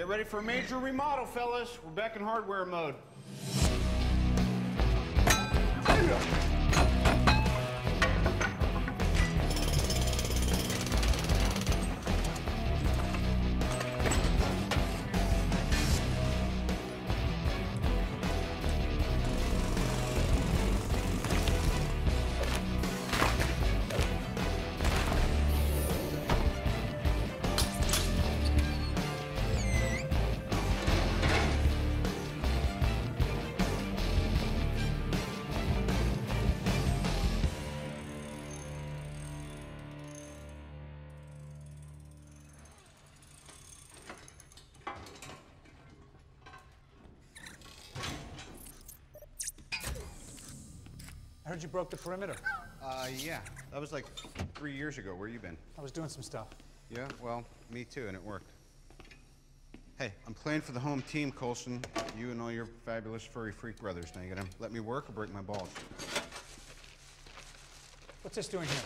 Get ready for a major remodel, fellas. We're back in hardware mode. I heard you broke the perimeter. Yeah. That was like 3 years ago. Where you been? I was doing some stuff. Yeah, well, me too, and it worked. Hey, I'm playing for the home team, Coulson. You and all your fabulous furry freak brothers. Now you gonna let me work or break my balls? What's this doing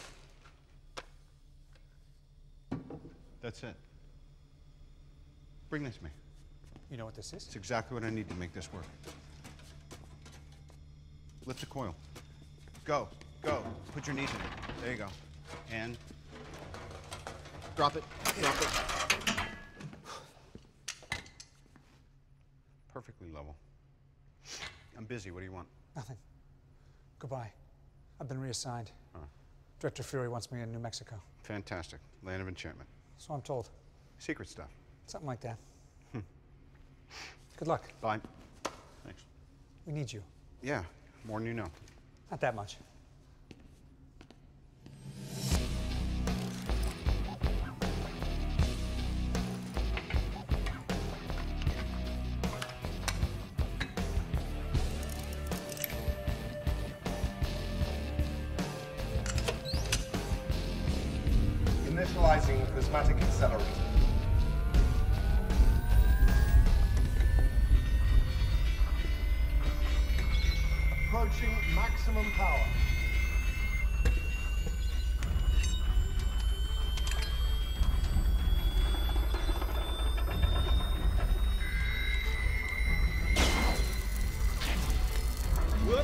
here? That's it. Bring this to me. You know what this is? It's exactly what I need to make this work. Lift the coil. Go, go. Put your knees in it. There you go. And drop it, drop it. Perfectly level. I'm busy. What do you want? Nothing. Goodbye. I've been reassigned. Oh. Director Fury wants me in New Mexico. Fantastic. Land of enchantment. So I'm told. Secret stuff. Something like that. Good luck. Bye. Thanks. We need you. Yeah, more than you know. Not that much. Initializing prismatic accelerator. Approaching maximum power. Whoop.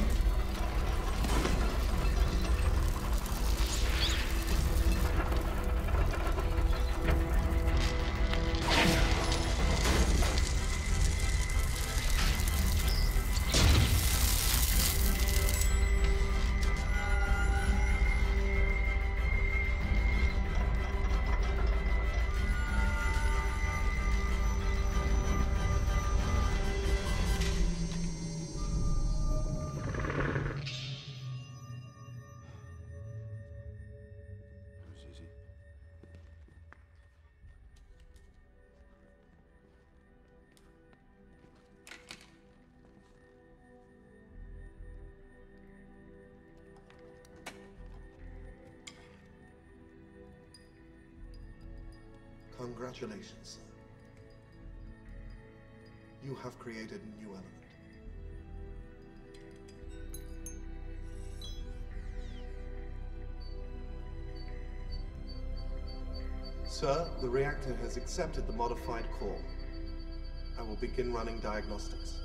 Congratulations, sir. You have created a new element. Sir, the reactor has accepted the modified core. I will begin running diagnostics.